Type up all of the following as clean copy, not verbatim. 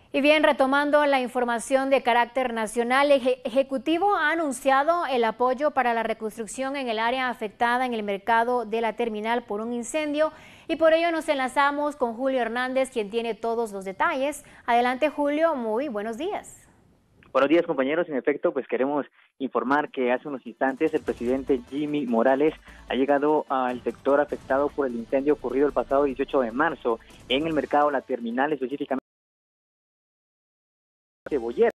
Y bien, retomando la información de carácter nacional, el Ejecutivo ha anunciado el apoyo para la reconstrucción en el área afectada en el mercado de la terminal por un incendio y por ello nos enlazamos con Julio Hernández, quien tiene todos los detalles. Adelante, Julio, muy buenos días. Buenos días, compañeros. En efecto, pues queremos informar que hace unos instantes el presidente Jimmy Morales ha llegado al sector afectado por el incendio ocurrido el pasado 18 de marzo en el mercado La Terminal, específicamente Cebollera.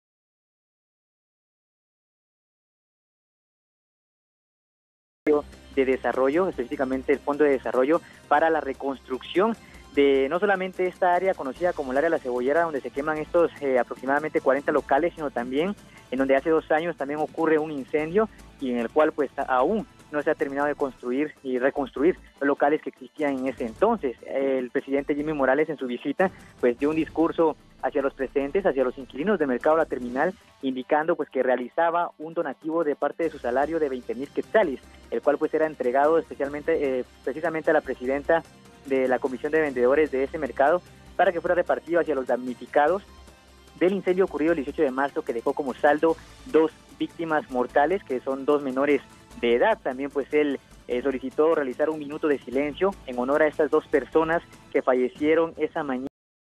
De desarrollo, específicamente el Fondo de Desarrollo para la reconstrucción de no solamente esta área conocida como el área de la Cebollera, donde se queman estos aproximadamente 40 locales, sino también en donde hace 2 años también ocurre un incendio y en el cual pues aún no se ha terminado de construir y reconstruir los locales que existían en ese entonces. El presidente Jimmy Morales en su visita pues dio un discurso hacia los presentes, hacia los inquilinos del mercado La Terminal, indicando pues que realizaba un donativo de parte de su salario de 20,000 quetzales, el cual pues era entregado especialmente precisamente a la presidenta de la Comisión de Vendedores de ese mercado para que fuera repartido hacia los damnificados del incendio ocurrido el 18 de marzo, que dejó como saldo 2 víctimas mortales, que son 2 menores de edad. También pues él solicitó realizar un minuto de silencio en honor a estas 2 personas que fallecieron esa mañana.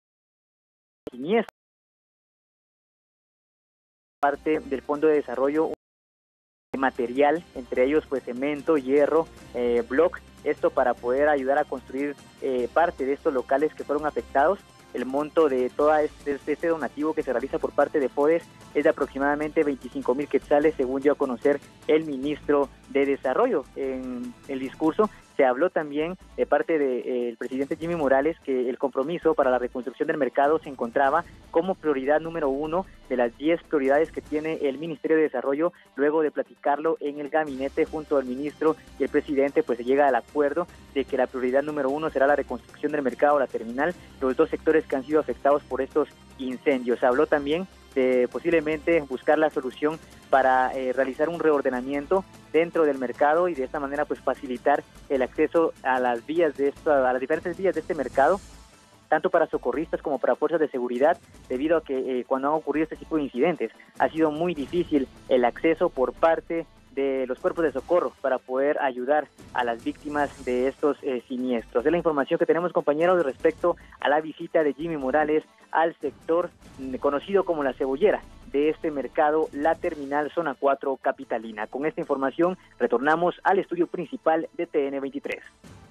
Parte del Fondo de Desarrollo material, entre ellos pues cemento, hierro, bloc, esto para poder ayudar a construir parte de estos locales que fueron afectados. El monto de todo este donativo que se realiza por parte de FODES es de aproximadamente 25,000 quetzales, según dio a conocer el ministro de Desarrollo. En el discurso se habló también de parte del presidente Jimmy Morales que el compromiso para la reconstrucción del mercado se encontraba como prioridad número 1 de las 10 prioridades que tiene el Ministerio de Desarrollo. Luego de platicarlo en el gabinete junto al ministro y el presidente, pues se llega al acuerdo de que la prioridad número 1 será la reconstrucción del mercado, la terminal, los 2 sectores que han sido afectados por estos incendios. Se habló también de posiblemente buscar la solución para realizar un reordenamiento dentro del mercado y de esta manera pues facilitar el acceso a las diferentes vías de este mercado, tanto para socorristas como para fuerzas de seguridad, debido a que cuando han ocurrido este tipo de incidentes ha sido muy difícil el acceso por parte de los cuerpos de socorro para poder ayudar a las víctimas de estos siniestros. Es la información que tenemos, compañeros, respecto a la visita de Jimmy Morales al sector conocido como La Cebollera de este mercado, La Terminal Zona 4 Capitalina. Con esta información retornamos al estudio principal de TN23.